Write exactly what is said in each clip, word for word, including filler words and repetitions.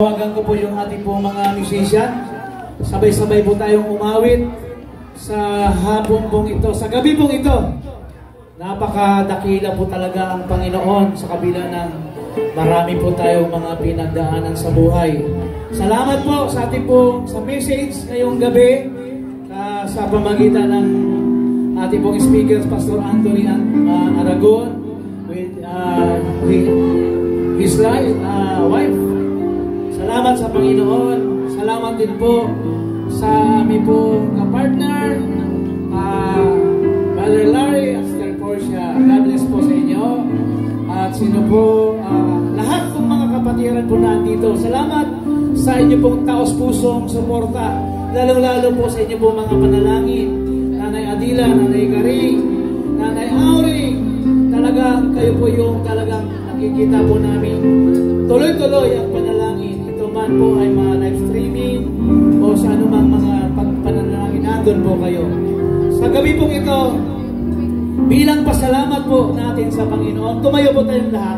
Tawagan ko po yung ating po mga musician. Sabay-sabay po tayong umawit sa hapon pong ito, sa gabi pong ito. Napakadakila po talaga ang Panginoon sa kabila ng marami po tayong mga pinagdaanan sa buhay. Salamat po sa ating po sa message ngayong gabi uh, sa pamagitan ng ating pong speakers, Pastor Anthony uh, Aragon with, uh, with his life, uh, wife. Salamat sa Panginoon. Salamat din po sa aming po kapartner, uh, Brother Larry at Sister Portia. God bless po sa inyo. At sino po, uh, lahat ng mga kapatiran po nandito. Salamat sa inyo pong taos-pusong suporta. Lalong-lalo po sa inyo po mga panalangin. Nanay Adila, Nanay Karing, Nanay Auring. Talagang kayo po yung talagang nakikita po namin. Tuloy-tuloy ang panalangin. Man po ay mga live streaming o sa anumang mga pagpanalangin, nandun po kayo. Sa gabi pong ito, bilang pasalamat po natin sa Panginoon, tumayo po tayong lahat.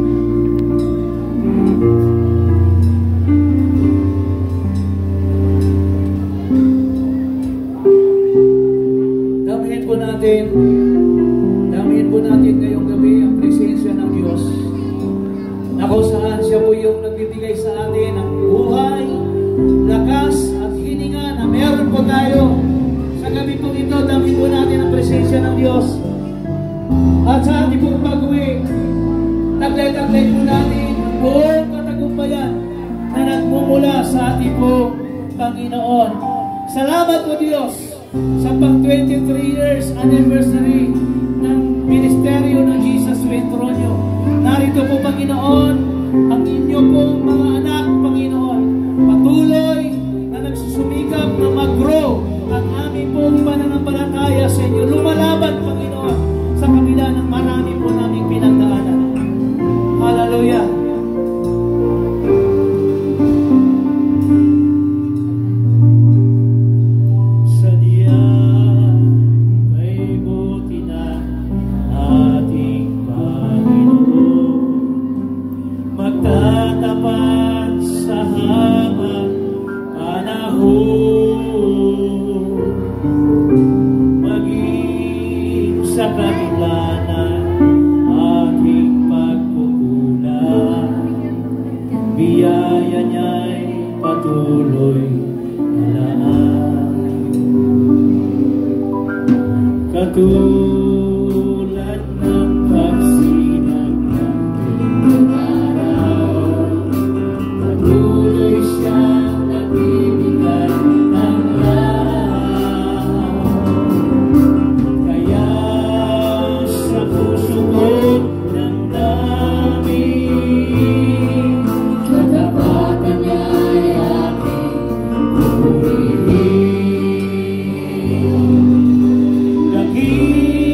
Damihin po natin, damihin po natin ngayong gabi ang presensya ng Diyos. Na kung saan siya po yung nagbibigay sa atin ng buhay, lakas at hininga na meron po tayo. Sa gabi po ito, dami po natin ang presensya ng Diyos. At sa ating pong pag-uwi, taglay-taglay po natin ang buong katagumpayan na nagmumula sa ating po Panginoon. Salamat po Diyos sa pang twenty-three years anniversary ng Ministeryo ng Jesus Ventronio. Narito po, Panginoon, ang inyo pong mga anak, Panginoon, patuloy na nagsusumikap na mag-grow ang aming pong pananampalataya sa inyo. Lumalaban, Panginoon, sa kabila ng marami po naming pinagdaanan. Hallelujah! He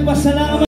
nagpasalamat.